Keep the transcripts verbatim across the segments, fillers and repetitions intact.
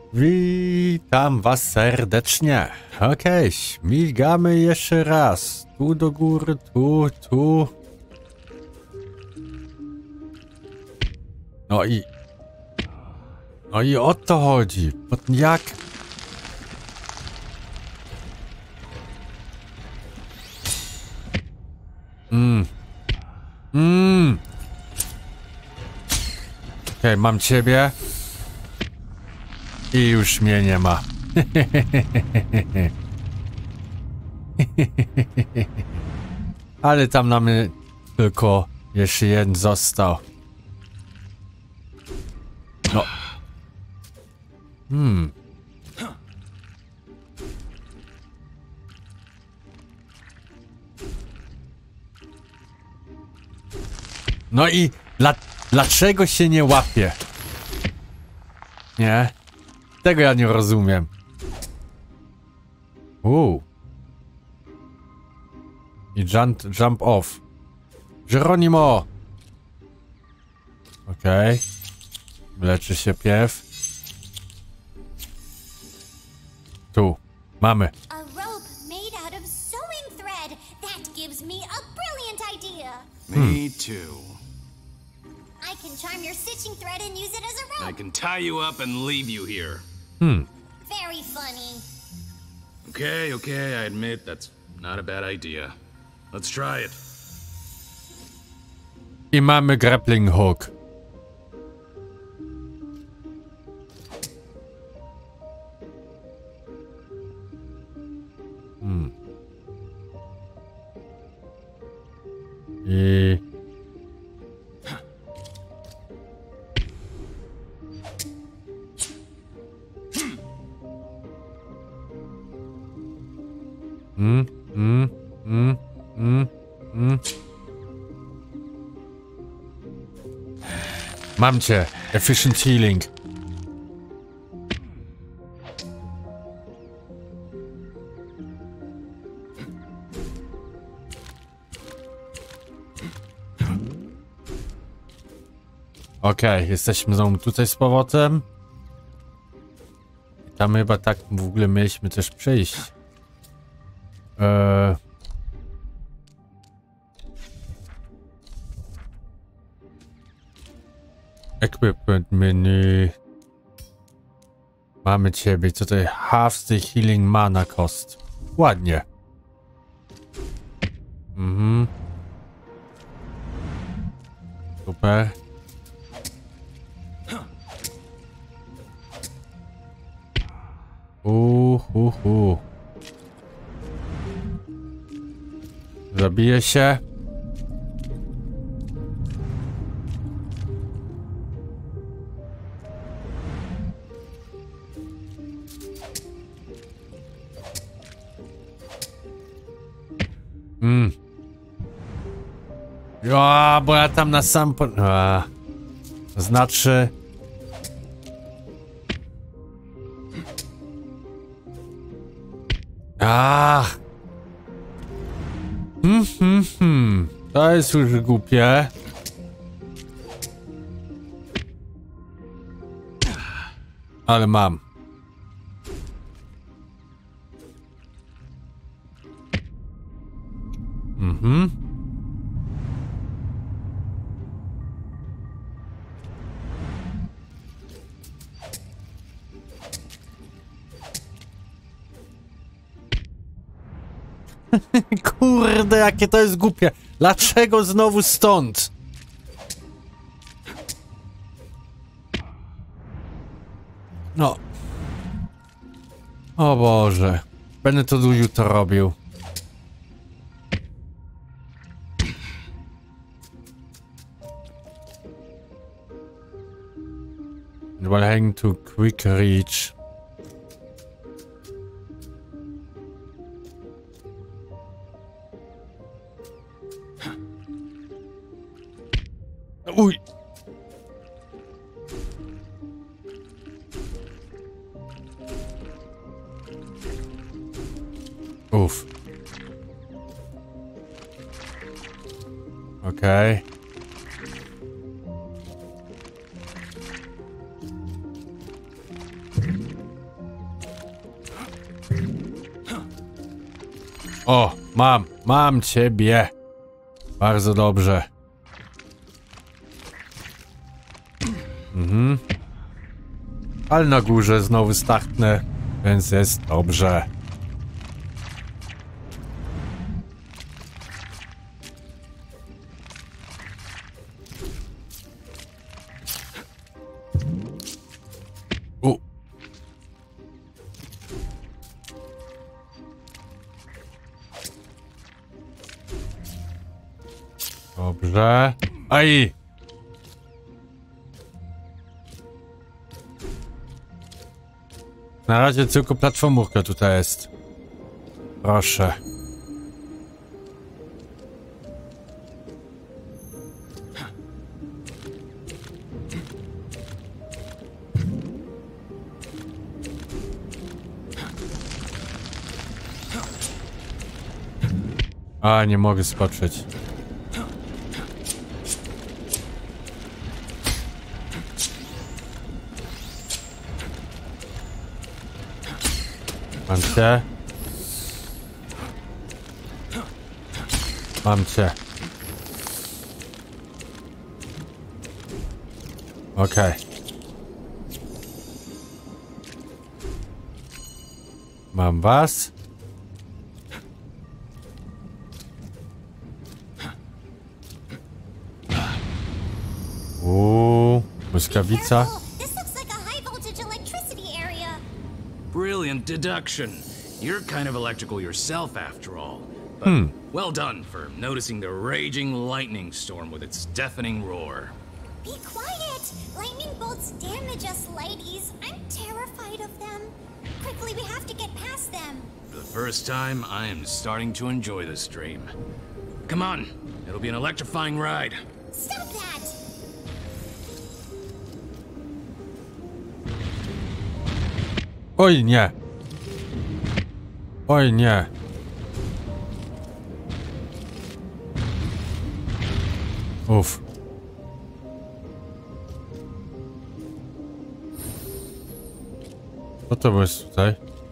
Witam was serdecznie. Okej, okay, śmigamy jeszcze raz. Tu do góry, tu, tu. No i... No i o to chodzi. Jak... Mmm. Mmm. Okej, okay, mam ciebie. I już mnie nie ma. Ale tam nam tylko jeszcze jeden został. No. Hmm. No i dla, dlaczego się nie łapie? Nie? Tego ja nie rozumiem. Uuu. I jump, jump off. Geronimo! Okej. Okay. Leczy się pierw. Tu. Mamy. A rope made out of sewing thread. That gives me a brilliant idea. Me too. I can charm your stitching thread and use it as a rope. I can tie you up and leave you here. Hmm. Very funny. Okay, okay, I admit that's not a bad idea. Let's try it. I mamy grappling hook. Hmm. I... Mm, mm, mm, mm, mm. Mam cię. Efficient healing. Okej, okay, jesteśmy znowu tutaj z powrotem. I tam chyba tak w ogóle mieliśmy też przyjść. Eee... Equipment menu. Mamy ciebie. Co to jest? Half the healing mana cost. Ładnie. Mhm. Super. Uhuhu. Zabiję się. Mm. Ja, bo ja tam na sam po... A. Znaczy... Ach. Hmm, hmm, hmm. To jest już głupie. Ale mam. Mhm. Kurde, jakie to jest głupie. Dlaczego znowu stąd? No. O Boże. Będę to do jutro robił. While hanging to quick reach. Uj. Uff. Okej. Okay. O, mam, mam ciebie. Bardzo dobrze. Mhm. Ale na górze znowu startnę, więc jest dobrze. U. Dobrze. Aj! Na razie tylko platformówka tutaj jest. Proszę. A, nie mogę skoczyć. Mam cię. Mam cię. Okej. Okay. Mam was. Uuu, błyskawica. Brilliant deduction. You're kind of electrical yourself, after all. But Hmm. well done for noticing the raging lightning storm with its deafening roar. Be quiet! Lightning bolts damage us, ladies. I'm terrified of them. Quickly, we have to get past them. For the first time, I am starting to enjoy this dream. Come on, it'll be an electrifying ride. Stop that! Oj nie. Oj nie. Uff. Co to jest tutaj?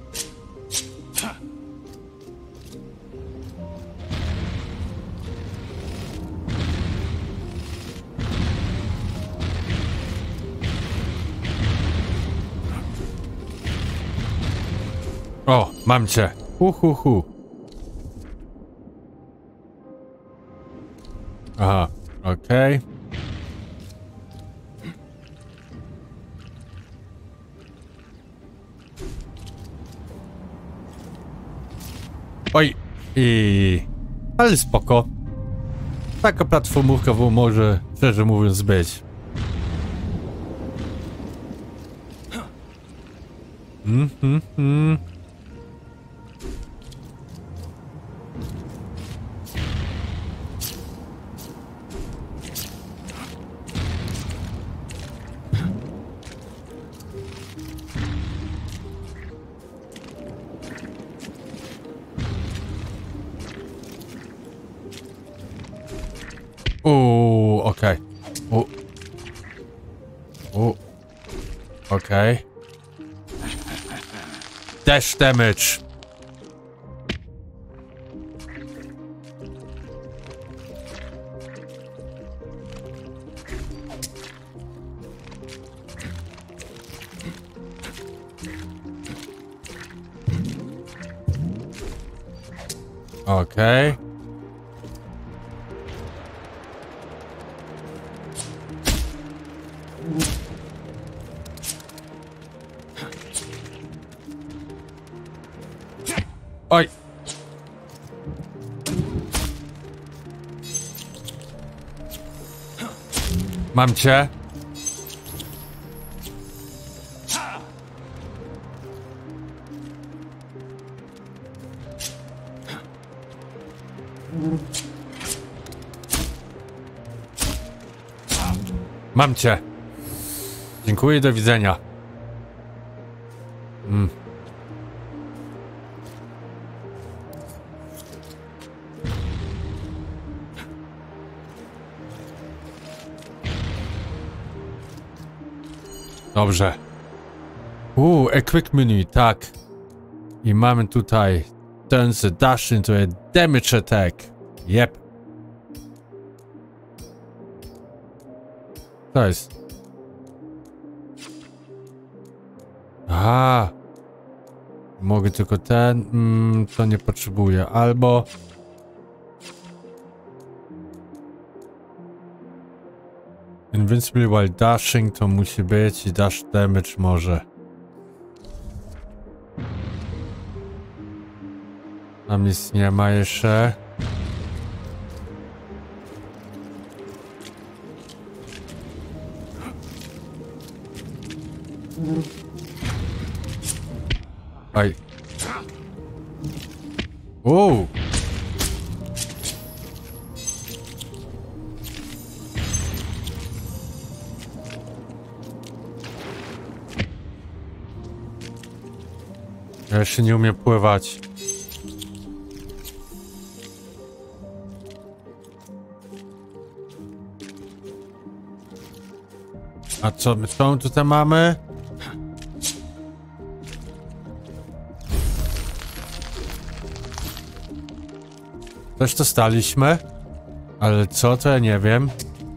O, mam cię. Hu, hu, hu. Aha, okej. Okay. Oj, i... Ale spoko. Taka platformówka może, szczerze mówiąc, być. Mhm, mhm. Mm. Uuu, okej. Okay. Uuu. Okej. Okay. Dash damage. Okej. Okay. Oj. Mam cię. Mam cię. Dziękuję, do widzenia. Mm. Dobrze. Uuu, equip menu, tak. I mamy tutaj turns the dash into a damage attack. Yep. To jest. Aha. Mogę tylko ten. Mm, to nie potrzebuję. Albo. Invincible while dashing to musi być i dash damage może. Tam nic nie ma jeszcze. Aj. Uuu. Ja jeszcze nie umiem pływać. A co my co tutaj mamy? Coś dostaliśmy, ale co to ja nie wiem.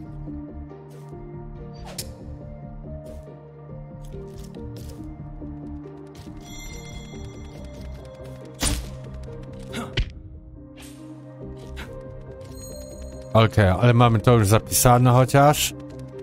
Okej, okay, ale mamy to już zapisane chociaż.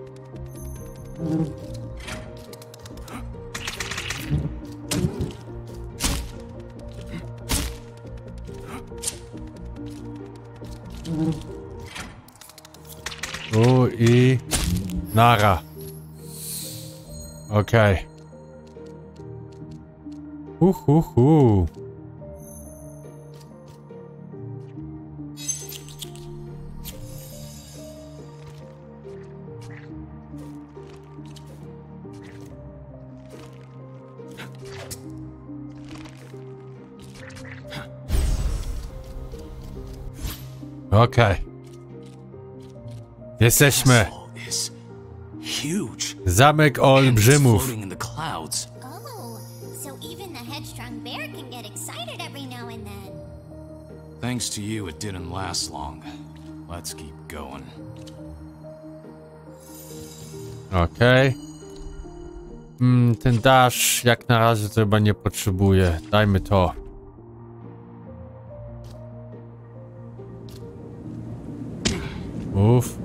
U i nara. Okej. Okay. Hu hu hu. Okej. Okay. Jesteśmy. Zamek olbrzymów. Oh, so even the headstrong bear can get excited every now and then. Thanks to you, it didn't last long. Let's keep going. Okej. Okay. Mm, ten dash jak na razie to chyba nie potrzebuję. Dajmy to. Uff.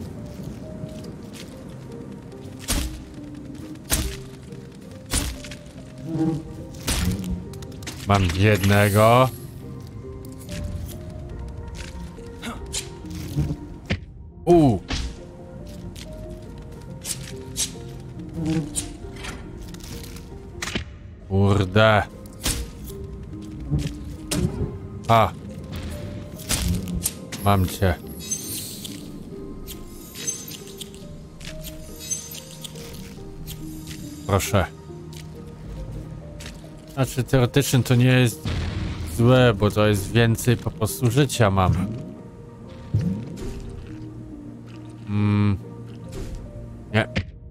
Mam jednego. U. Kurde. A. Mam cię. Proszę. Znaczy teoretycznie to nie jest złe, bo to jest więcej po prostu życia mam. Mm. Nie.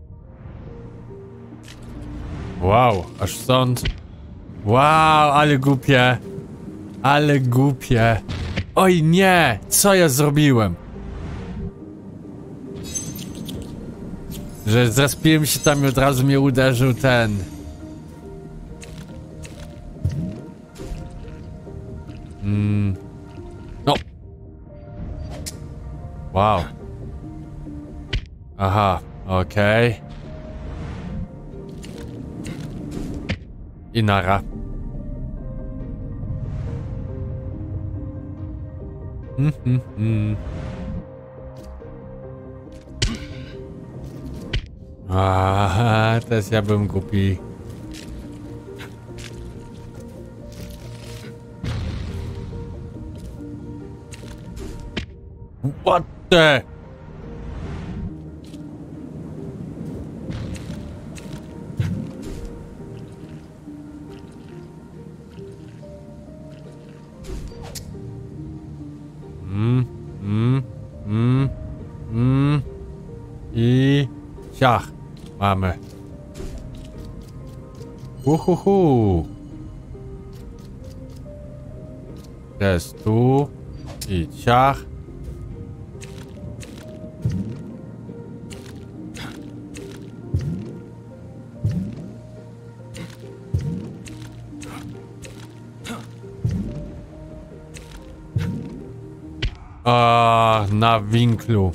Wow, aż stąd. Wow, ale głupie. Ale głupie. Oj nie, co ja zrobiłem? Że zrespiłem się tam i od razu mnie uderzył ten. Mm. No. Wow. Aha, okej. Okay. I nara. Hmm, hmm, hmm. Aha, teraz ja bym głupi. What the? Mm, mm, mm, mm. I ciach. Mamy. Uhuhu. Teraz tu. I ciach. A, na winklu.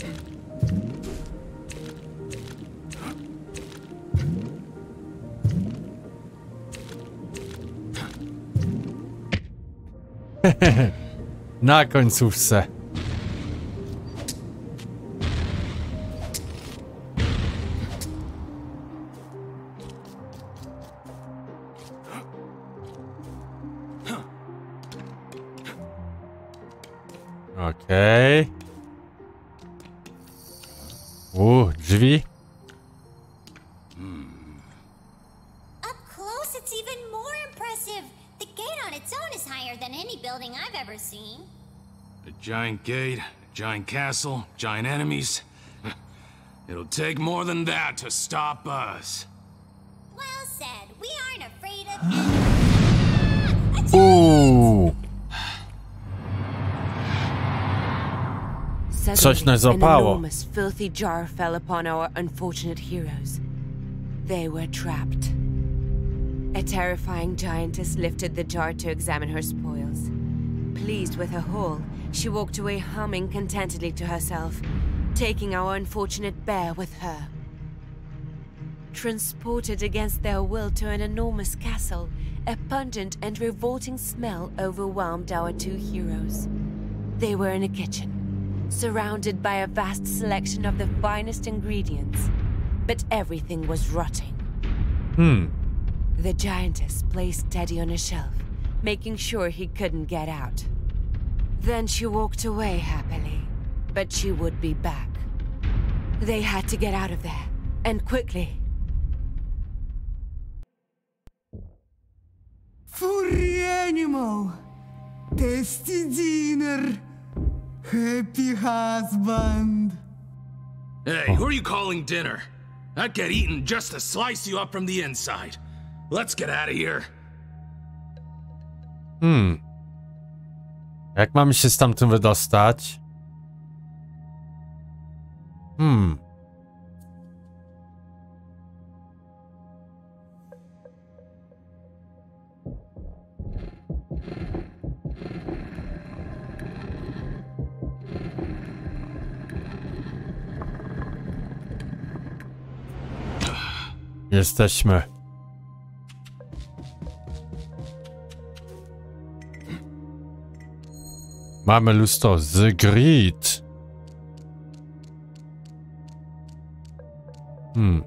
Na końcówce. Okej. Okay. U, drzwi. Up close, it's even more impressive. The gate on its own is higher than any building I've ever seen. A giant gate, a giant castle, giant enemies. It'll take more than that to stop us. Well said. We aren't afraid of... Uuu. Suddenly, nas an złapało. enormous, filthy jar fell upon our unfortunate heroes. They were trapped. A terrifying giantess lifted the jar to examine her spoils. Pleased with her haul, she walked away humming contentedly to herself, taking our unfortunate bear with her. Transported against their will to an enormous castle, a pungent and revolting smell overwhelmed our two heroes. They were in a kitchen, surrounded by a vast selection of the finest ingredients, but everything was rotting. Hmm. The giantess placed Teddy on a shelf, making sure he couldn't get out. Then she walked away happily, but she would be back. They had to get out of there, and quickly. Furry animal! Tasty dinner! Happy husband! Hey, who are you calling dinner? I'd get eaten just to slice you up from the inside. Let's get out of here. Hmm. Jak mamy się stamtąd wydostać? Hmm. Jesteśmy. Mamy lustro z grid. Hmm.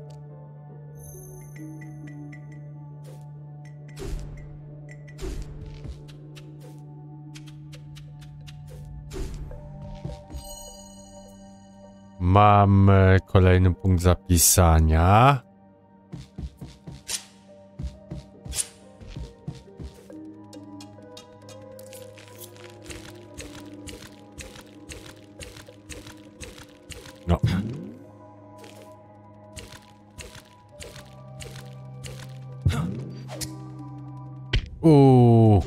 Mamy kolejny punkt zapisania. No. Ooh.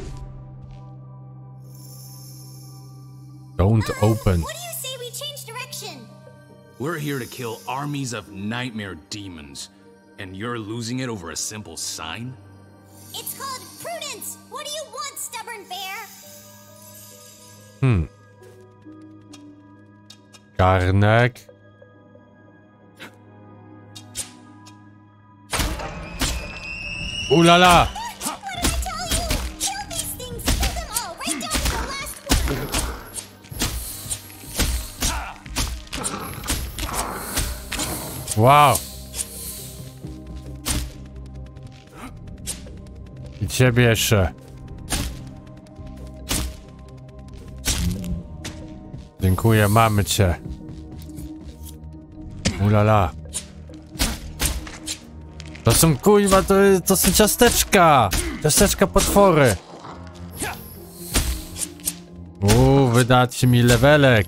Don't open. What do you say we change direction? We're here to kill armies of nightmare demons, and you're losing it over a simple sign? It's called prudence. What do you want, stubborn bear? Hmm. Garnek. Ooh la la! What did I tell you? Kill these things. Kill them all, right down to the last one. Wow! I ciebie jeszcze. Dziękuję, mamy cię. Ulala. To są kuźwa, to, to są ciasteczka! Ciasteczka potwory! Uuu, wydajcie mi levelek!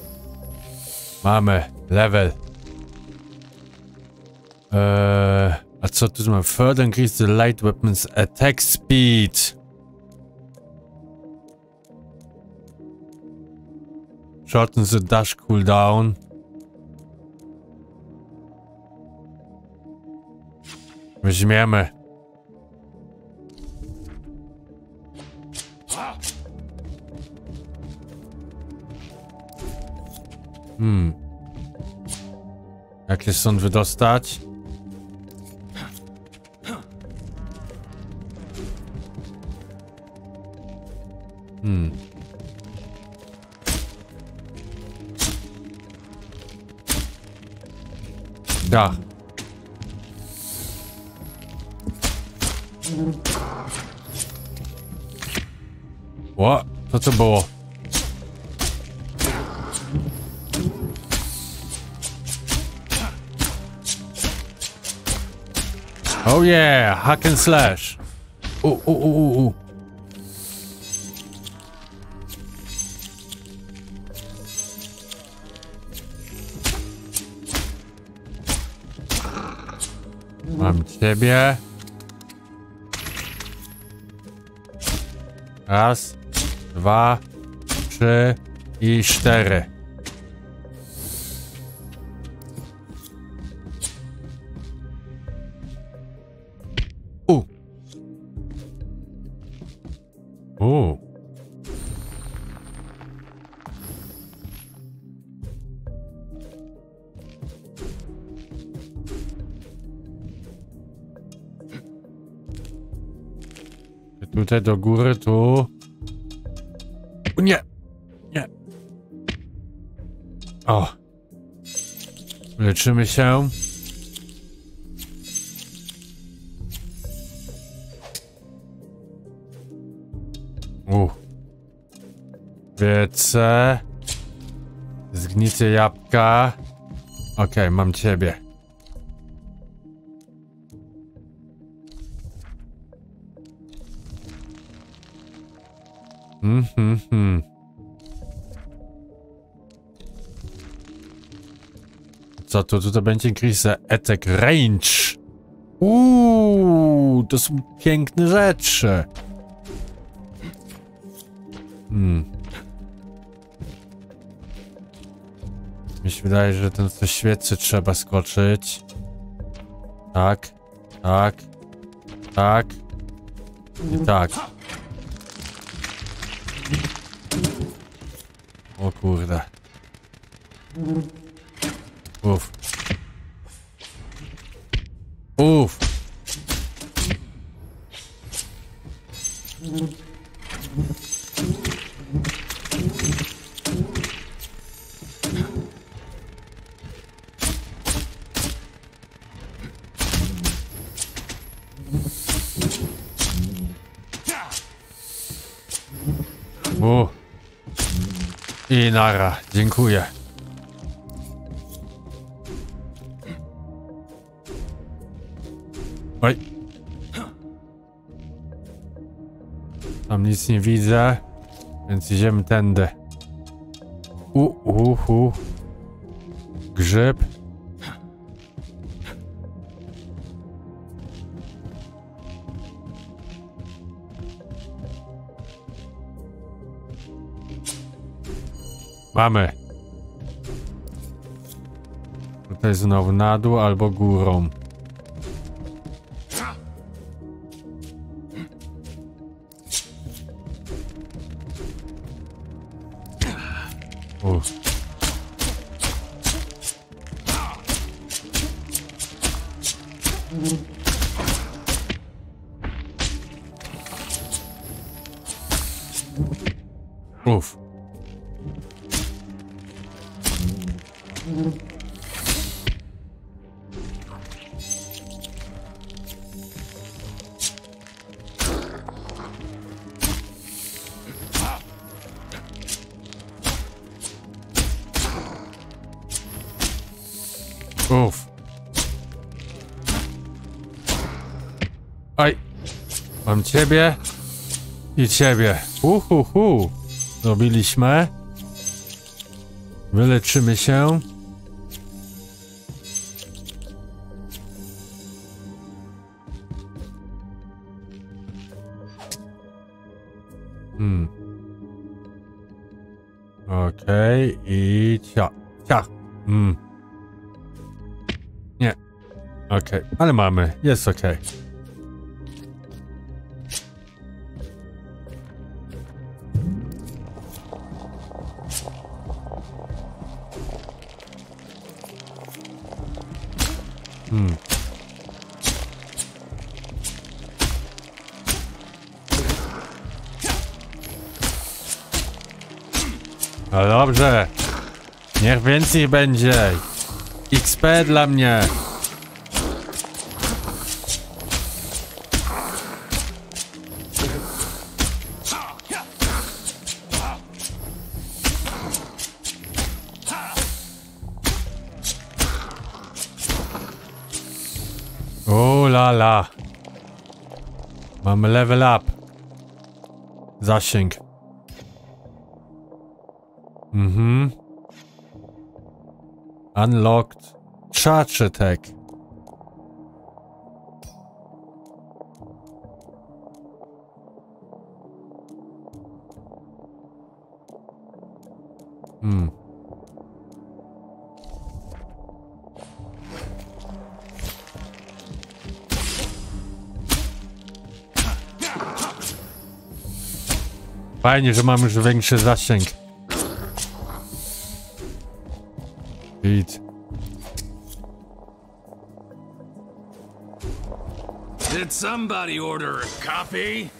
Mamy level. Eee, A co tu mam? Further increase the light weapons attack speed. Shorten the dash cooldown. Weźmiemy. Hmm. Jak się stąd wydostać? Hmm. Da. O, co to było? Oh yeah, hack and slash. U, u, u, u, u. Mam ciebie. Raz, dwa, trzy i cztery. U. U. Tutaj do góry, tu. O, nie! Nie! O! Leczymy się. U. Wiece. Zgnite jabłka. Okej, okay, mam ciebie. Mhm, mhm. Co to tutaj będzie? Increase attack range. Uuu, to są piękne rzeczy. Hmm. Mi się wydaje, że ten co świecy trzeba skoczyć. Tak, tak, tak i tak. O kurde. Uf. Uf. U. I nara, dziękuję. Oj. Tam nic nie widzę, więc idziemy tędy. U, u, u. Grzyb. Mamy. Tutaj znowu na dół albo górą. Uf. Uf. Uf. Oj. Mam ciebie i ciebie. Uhuhu. Zrobiliśmy. Wyleczymy się. Hmm. Okej, okay, i cia. Cia. Hmm. Nie. Okej, okay. Ale mamy. Jest okej. Okay. Hmm. No dobrze. Niech więcej będzie. X P dla mnie. O la la. Mamy level up. Zasięg. Mhm. Unlocked. Charge attack. Hmm. Fajnie, że mamy już większy zasięg. Beat. Did somebody order a coffee?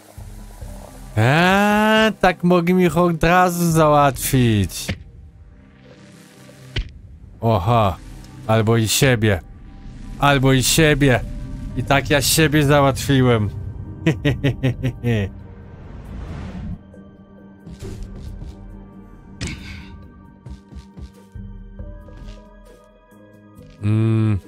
Eee, tak mogli mi ich od razu załatwić. Oha. Albo i siebie. Albo i siebie. I tak ja siebie załatwiłem. Mm.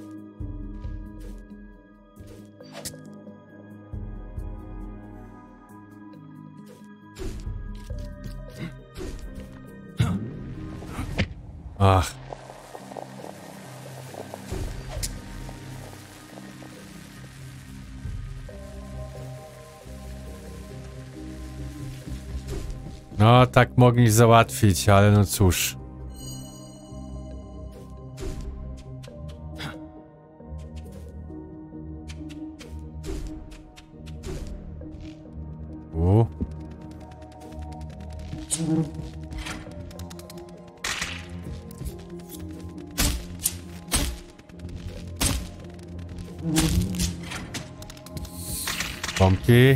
Ach. No, tak mogli załatwić, ale no cóż. U. Pompki.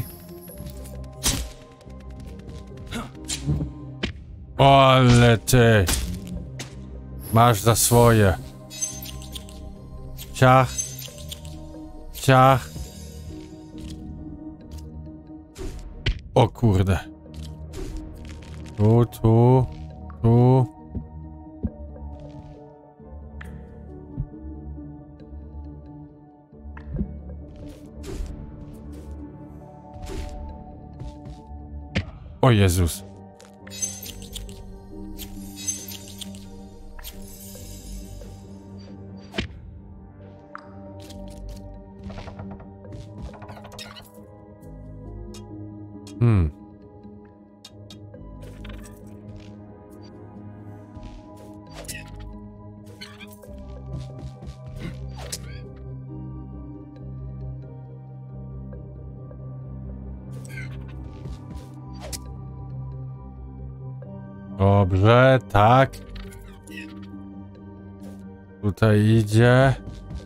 Ale ty. Masz za swoje. Ciach. Ciach. O kurde. Tu, tu, tu. O Jezus. Hmm. Dobrze, tak. Tutaj idzie.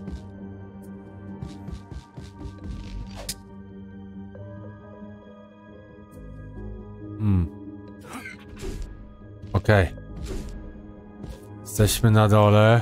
Hmm. Okej. Okay. Jesteśmy na dole.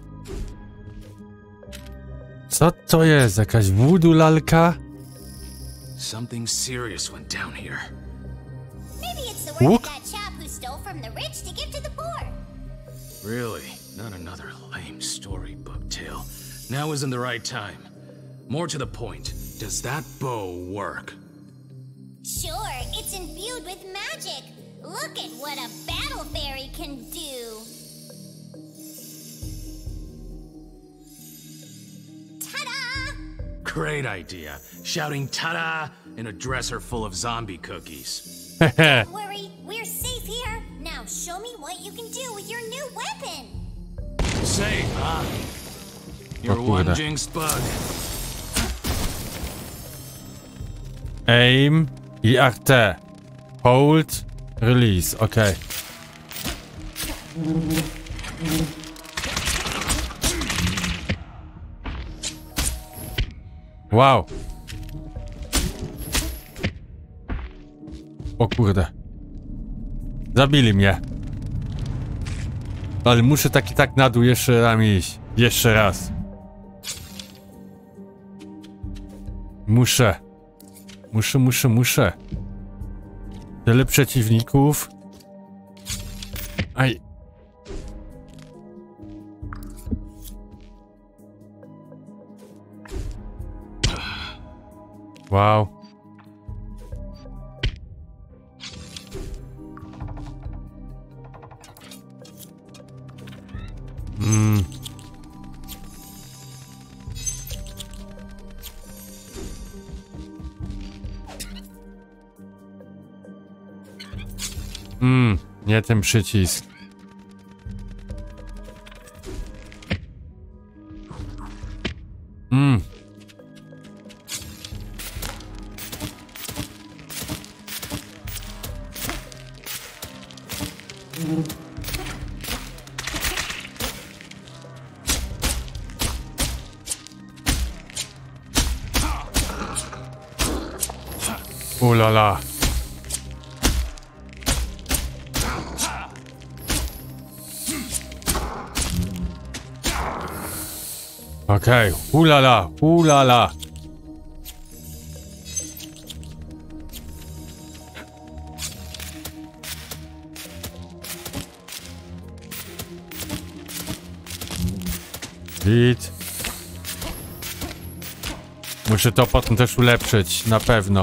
Co to jest? Jakaś voodoo lalka? Something serious went down here. Maybe it's the work Look. of that chap who stole from the rich to give to the poor. Really? Not another lame storybook tale. Now isn't the right time. More to the point, does that bow work? Sure, it's imbued with magic. Look at what a battle fairy can do. Ta-da! Great idea. Shouting ta-da in a dresser full of zombie cookies. Don't worry, we're safe here. Now show me what you can do with your new weapon. Safe, huh? You're O one kurde. jinx bug. Aim i R T. Hold, release, okej. Wow. O kurde. Zabili mnie. Ale muszę tak i tak na dół jeszcze raz iść. Jeszcze raz. Muszę. Muszę, muszę, muszę. Tyle przeciwników. Aj. Wow. Mm. Mm, nie ten przycisk. Mm. Oh la la. Okej, okay. Ulala, ulala. Git. Muszę to potem też ulepszyć, na pewno.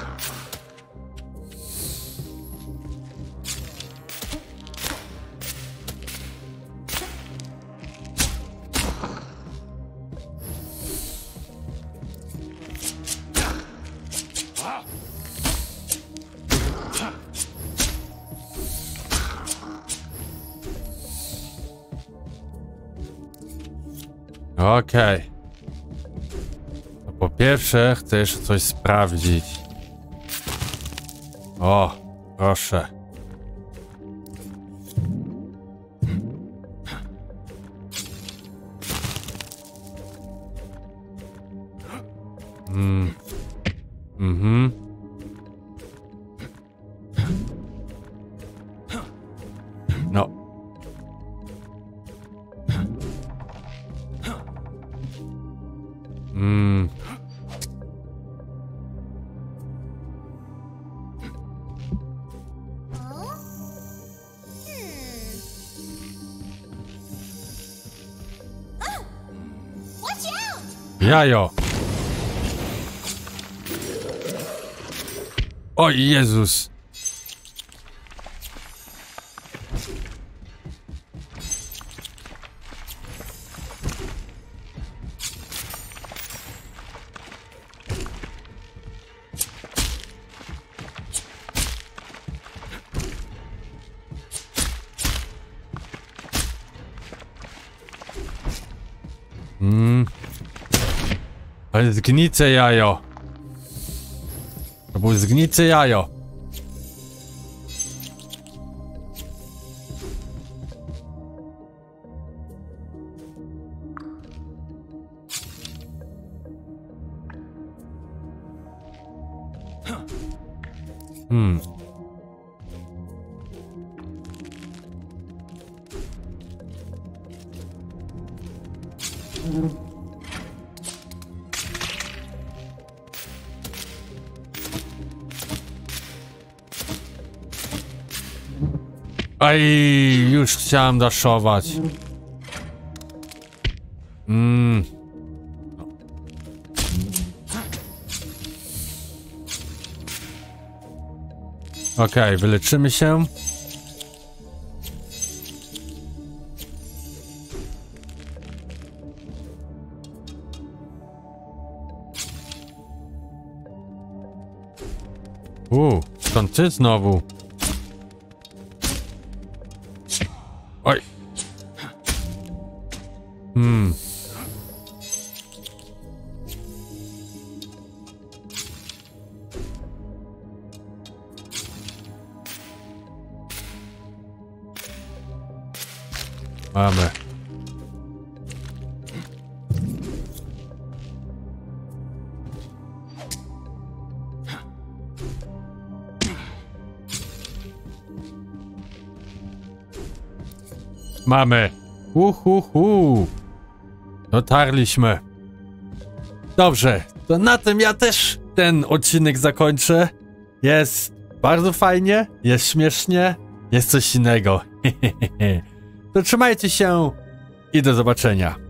Okej. Okay. No po pierwsze chcę jeszcze coś sprawdzić. O, proszę. Mm. Mhm. No. Mm. Oh? Hmm. Oh! Watch out! Jajo. O Jezus. Mm. Ale zgnice jajo. To było zgnice jajo. Hmm. Aj, już chciałem daszować. Mm. Okej, okay, wyleczymy się. Uuu. skąd ty znowu? Oj. Hmm. Mamy. Mamy. Uhuhu. Dotarliśmy. Dobrze, to na tym ja też ten odcinek zakończę. Jest bardzo fajnie, jest śmiesznie, jest coś innego. To trzymajcie się i do zobaczenia.